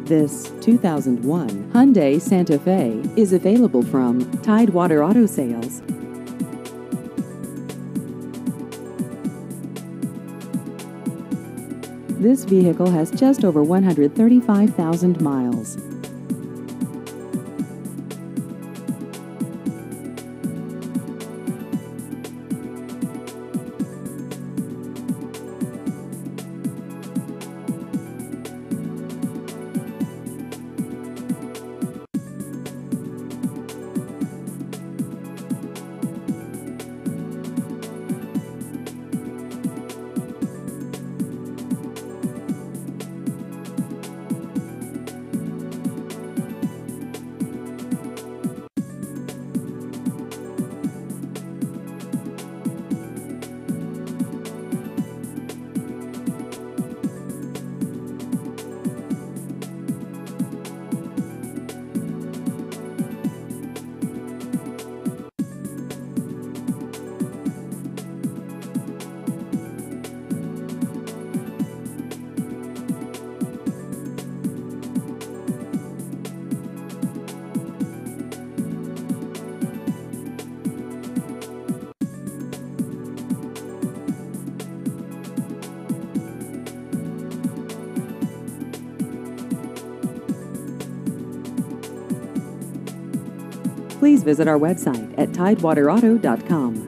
This 2001 Hyundai Santa Fe is available from Tidewater Auto Sales. This vehicle has just over 135,000 miles. Please visit our website at tidewaterauto.com.